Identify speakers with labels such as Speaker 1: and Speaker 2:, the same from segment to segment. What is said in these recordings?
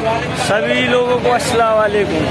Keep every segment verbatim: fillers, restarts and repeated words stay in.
Speaker 1: सभी लोगों को अस्सलाम वालेकुम।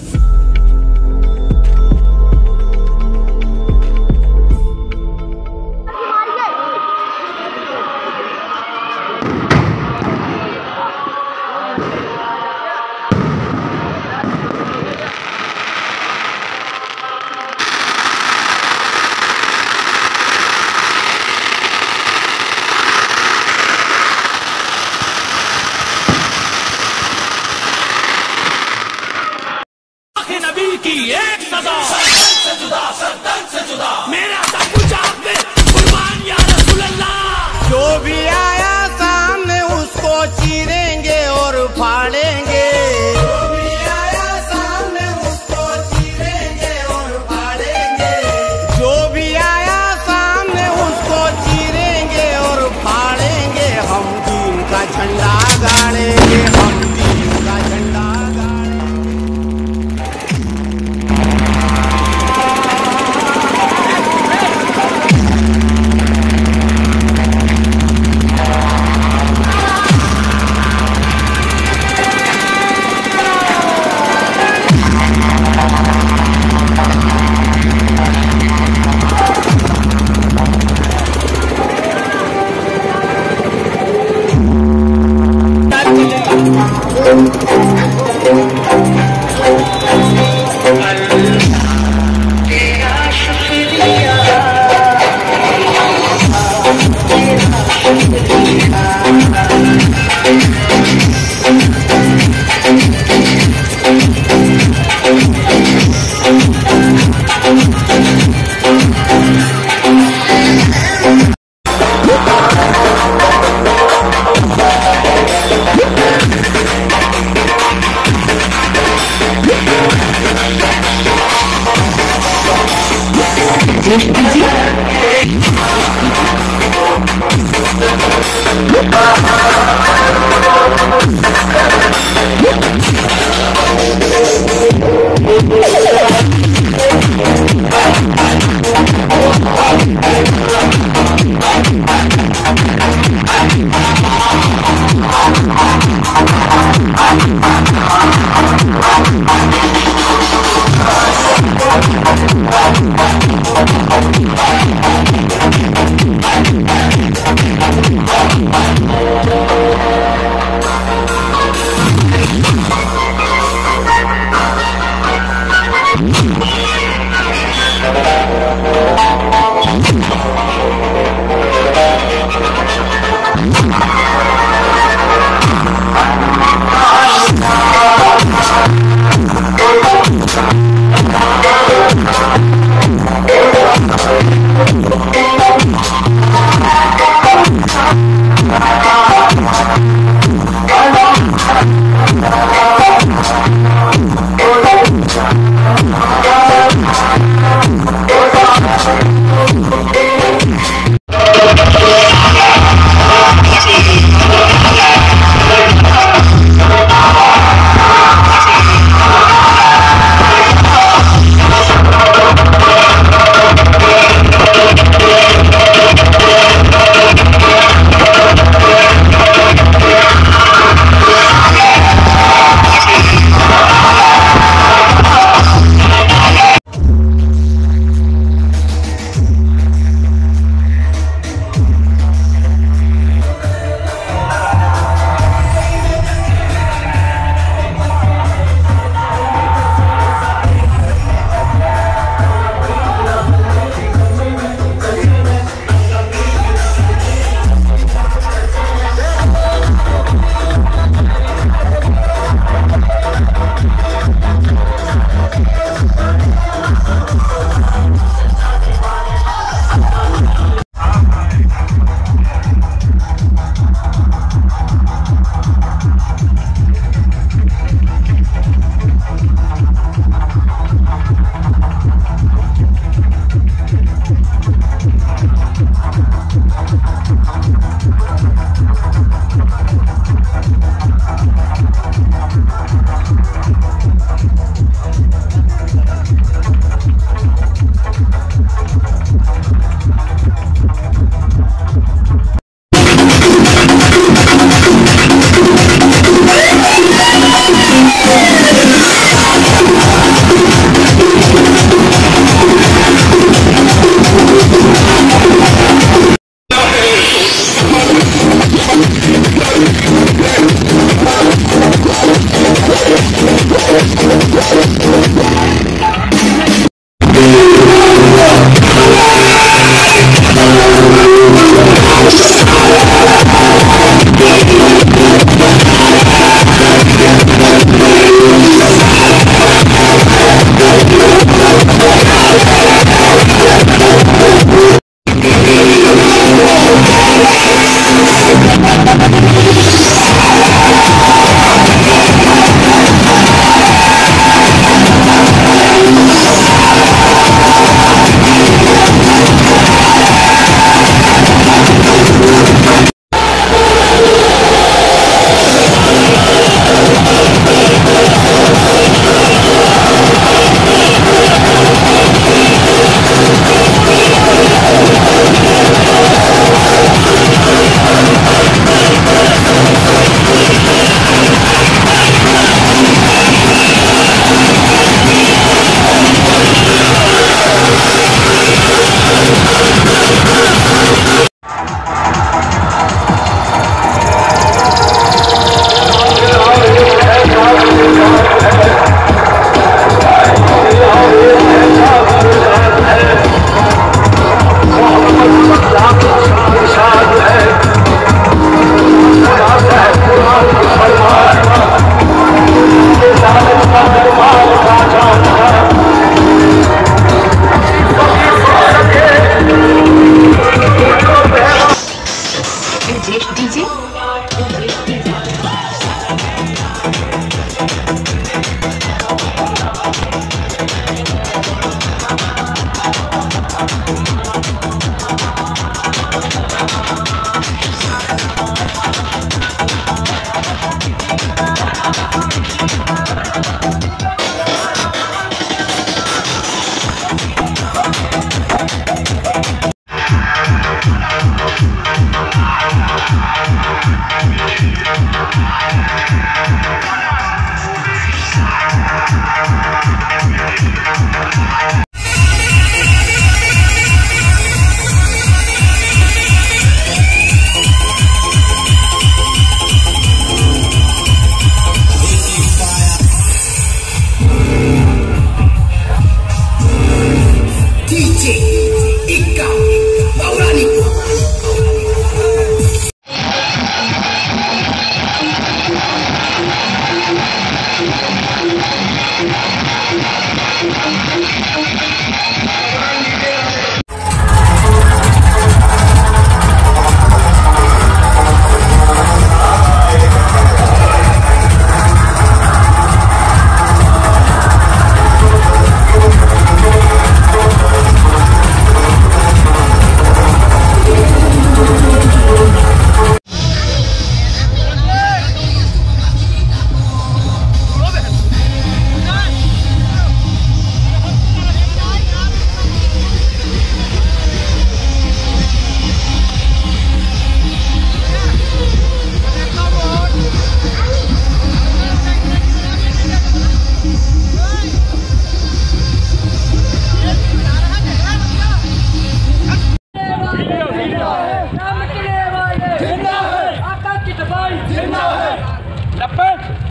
Speaker 2: नबी की एक सदा से जुदा, से जुदा मेरा सब कुछ आप में कुर्बान या रसूल अल्लाह।
Speaker 3: जो भी आया सामने उसको चीरेंगे और फाड़ेंगे। जो भी आया सामने उसको चीरेंगे और फाड़ेंगे। जो भी आया सामने उसको चीरेंगे और फाड़ेंगे। हम दीन का झंडा गाड़ेंगे, हम दीन का झंडा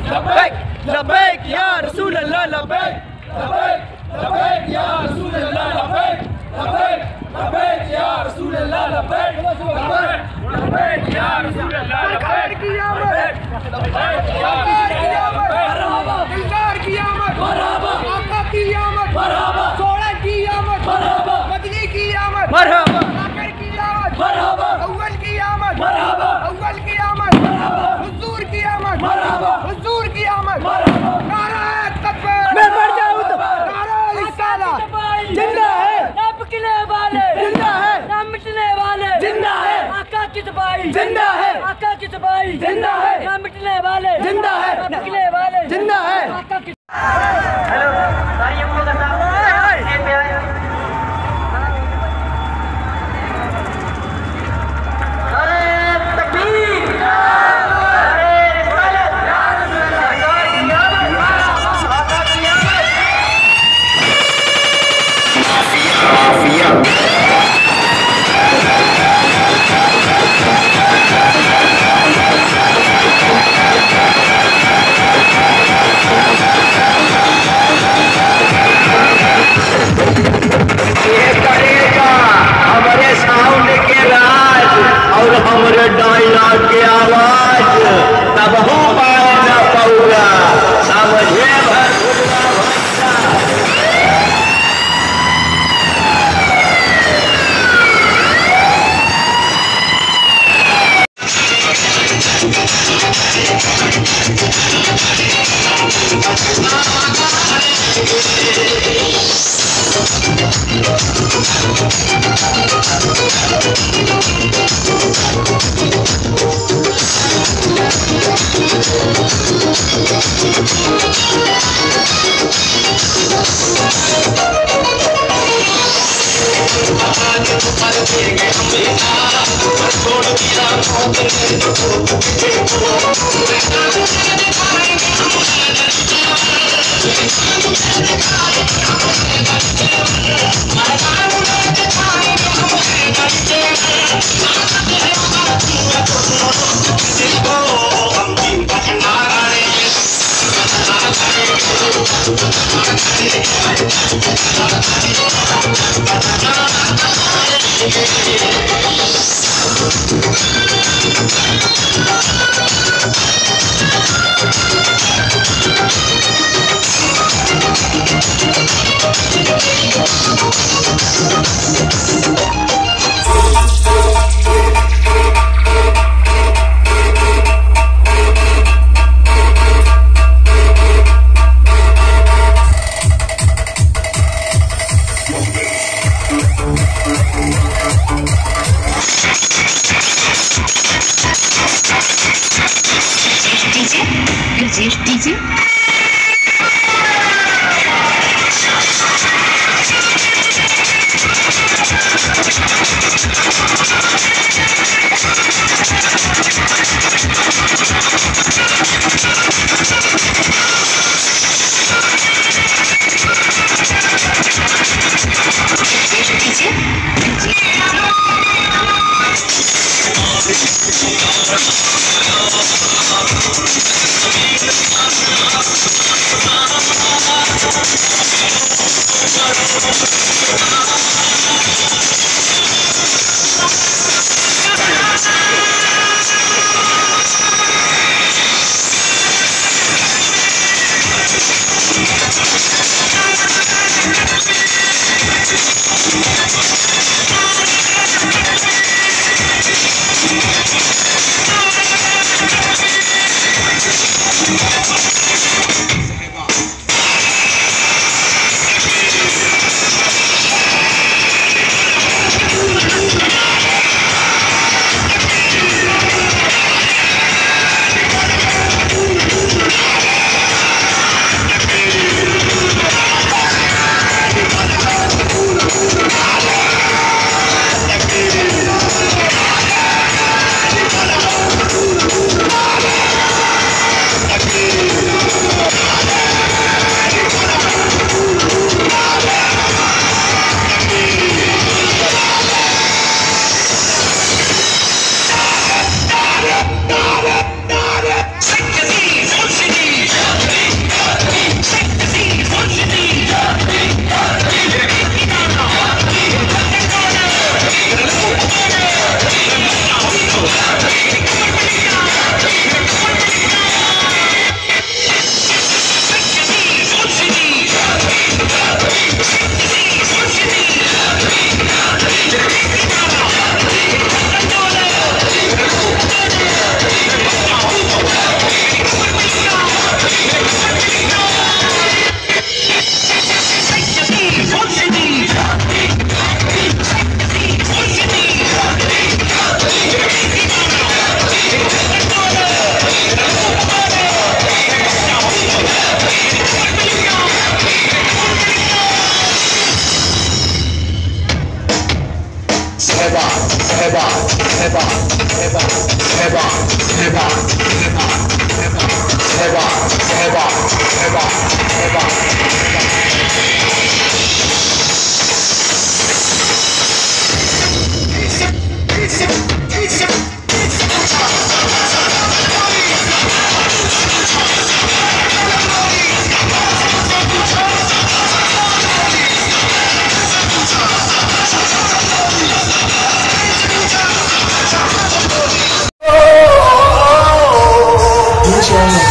Speaker 1: लब्बैक लब्बैक या रसूल अल्लाह लब्बैक लब्बैक लब्बैक या रसूल अल्लाह लब्बैक लब्बैक लब्बैक या रसूल अल्लाह लब्बैक लब्बैक लब्बैक या रसूल अल्लाह लब्बैक की आमद लब्बैक या मरहबा दिलदार की आमद मरहबा आका की आमद मरहबा सोलह की आमद मरहबा मदनी की आमद मरहबा आखिर की आमद मरहबा अव्वल की आमद मरहबा अव्वल की आमद मरहबा हुजूर की आमद मरहबा हुजूर की आमद मरहबा नारा तकबीर मैं मर जाऊं तो नारा रिसालत जिंदा है ना बिकने वाले जिंदा है ना मिटने वाले जिंदा है आका की सफाई जिंदा है आका की सफाई जिंदा है ना मिटने वाले जिंदा है ना बिकने वाले जिंदा है आका की हेलो सारी हमको का साहब स्टेज पे आए अरे तकबीर अरे रिसालत या रसूल अल्लाह की आमद आका की आमद माफिया हमारे साउंड के राज और हमारे डायलॉग के आवाज तब हो पाए न पौरा समझे भर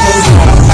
Speaker 1: Stop.